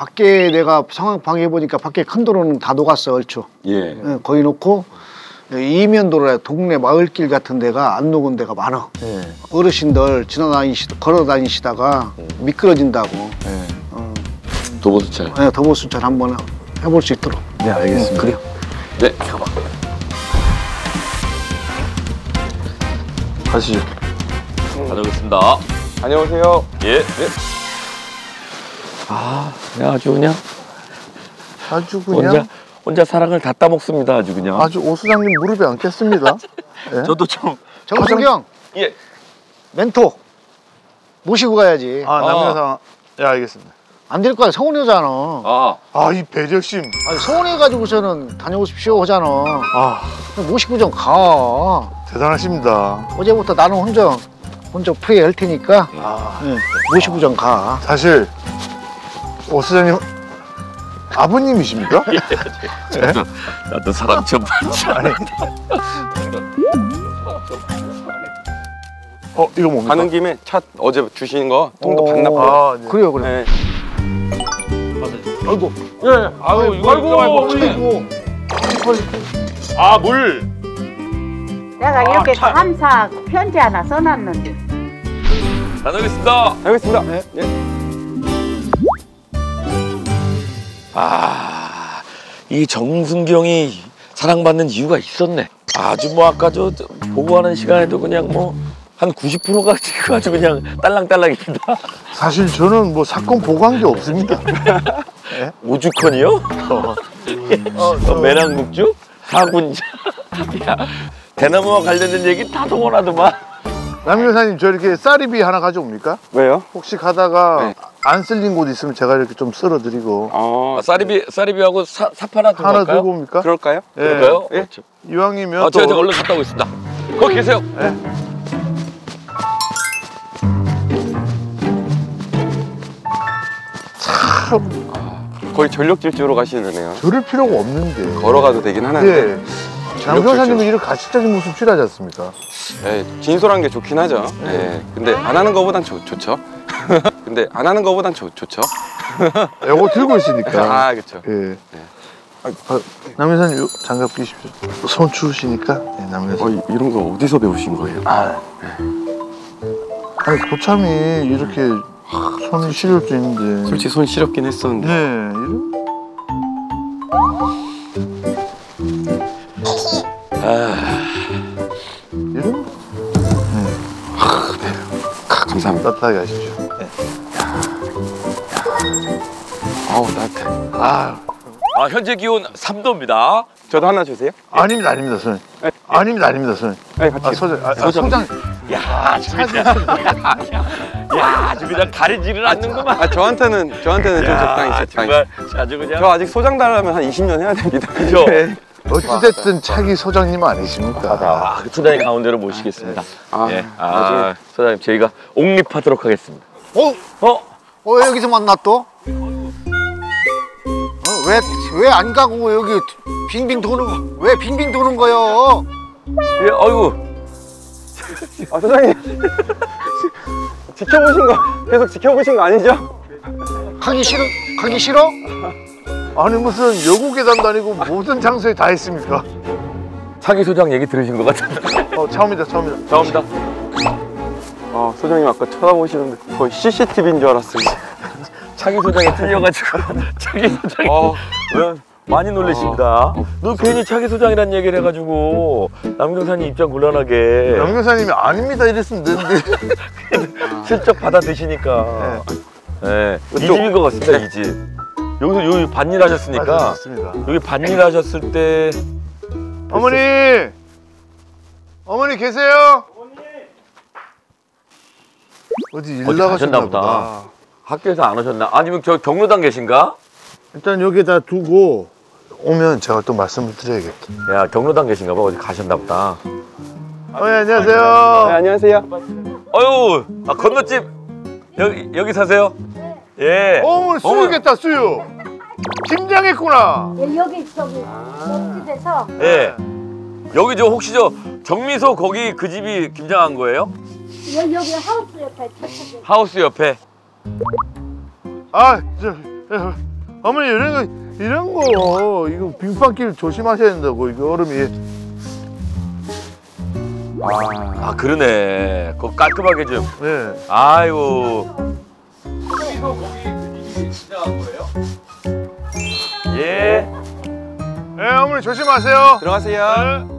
밖에 내가 상황 방해 보니까 밖에 큰 도로는 다 녹았어 얼추. 예. 거기 놓고 이면도로에 동네 마을길 같은 데가 안 녹은 데가 많아. 어르신들 걸어 다니시다가 미끄러진다고. 도보수찰. 네, 도보수찰 한번 해볼 수 있도록. 네, 알겠습니다. 그래요. 네, 가봐. 가시죠. 다녀오겠습니다. 안녕하세요. 예. 네. 그냥 아주 그냥 혼자 사랑을 다 따먹습니다. 아주 그냥. 아주 오 수장님 무릎에 앉겠습니다. 예? 저도 좀. 정승경. 예. 멘토 모시고 가야지. 남녀상. 예, 알겠습니다. 안 될 거야. 서운해잖아. 이 배려심. 아니, 서운해가지고서는 다녀오십시오 하잖아. 모시고 좀 가. 대단하십니다. 어제부터 나는 혼자 프레이 할 테니까 모시고 좀 가. 사실 오 수장님 아버님이십니까? 나도 사람 좀 봤지. 이거 뭡니까? 가는 김에 차 어제 주신 거 통도 반납하고. 네. 그래요. 네. 아이고. 아이고. 물. 내가 이렇게 감사 편지 하나 써놨는데. 다녀오겠습니다. 알겠습니다. 이 정승경이 사랑받는 이유가 있었네. 아주 뭐 아까 저 보고하는 시간에도 그냥 뭐 한 90%가 지금 아주 그냥 딸랑딸랑입니다. 사실 저는 뭐 사건 보고한 게 없습니다. 오죽헌이요? 매랑국주? 사군자. 야, 대나무와 관련된 얘기 다 동원하더만. 남 여사님 저 이렇게 쌀이비 하나 가져옵니까? 왜요? 혹시 가다가 네. 안 쓸린 곳 있으면 제가 이렇게 좀 쓸어드리고. 쌀이비하고 삽 하나 들고 하나 갈까요? 들고 옵니까? 그럴까요? 예. 그럴까요? 예. 이왕이면 제가 얼른 갔다 오겠습니다. 거기 계세요. 거의 전력 질주로 가시려네요. 들을 필요가 없는데. 걸어가도 되긴 하는데. 남 여사님은 이런 가식적인 모습 싫어하지 않습니까? 예, 진솔한 게 좋긴 하죠. 예. 근데 안 하는 거보단 좋죠. 근데 안 하는 거보단 좋죠. 이거 들고 있으니까. 그렇죠. 예. 남 여사님 요 장갑 끼십시오. 손 추우시니까. 네, 남 여사님. 이런 거 어디서 배우신 거예요? 아니 고참이 이렇게 손이 시릴 수 있는데. 솔직히 손 시렵긴 했었는데. 네. 이런. 이런. 감사합니다. 따뜻하게 하십시오. 아우 따뜻해. 현재 기온 3도입니다. 저도 하나 주세요. 아닙니다, 선생님. 아닙니다, 선생님. 네, 같이. 소장. 야, 아주 그냥 가리지를 않는구만. 저한테는 좀 적당히. 정말 아주 그냥. 저 아직 소장 달라면 한 20년 해야 됩니다. 그죠? 어찌됐든 차기 소장님 아니십니까? 소장님 가운데로 모시겠습니다. 소장님 저희가 옹립하도록 하겠습니다. 여기서 만나 또? 왜 안 가고 여기 빙빙 도는 거요? 예, 아이고. 소장님. 계속 지켜보신 거 아니죠? 가기 싫어? 아니 무슨 여고 계단도 아니고 모든 장소에 다 있습니까? 차기 소장 얘기 들으신 것 같은데. 처음이다. 소장님 아까 쳐다보시는데 거의 CCTV인 줄 알았어요. 차기 소장에 틀려가지고 차기 소장이 많이 놀라십니다. 너 괜히 차기 소장이란 얘기를 해가지고 남경사님 입장 곤란하게. 남 여사님이 아닙니다 이랬으면 되는데. 슬쩍 받아드시니까. 네. 이 집인 것 같습니다. 이 집. 여기서 여기 반일 하셨으니까. 맞습니다. 여기 반일 하셨을 때. 어머니 계세요? 어디 일 나가셨나 보다. 학교에서 안 오셨나? 아니면 저 경로당 계신가? 일단 여기다 두고 오면 제가 또 말씀을 드려야겠다. 야, 경로당 계신가 봐. 어디 가셨나 보다. 안녕하세요. 네, 안녕하세요. 어유, 건너집 여기 사세요? 예. 어머니 수육했다 수육. 김장했구나. 여기 옆집에서 예. 여기 저 혹시 저 정미소 거기 그 집이 김장한 거예요? 여기 하우스 옆에 저쪽에. 하우스 옆에. 어머니 이런 거 이거 빙판길 조심하셔야 된다고 이거 얼음이. 아 그러네. 그거 깔끔하게 좀. 네. 아이고. 예. 네 어머니 조심하세요. 들어가세요. 네.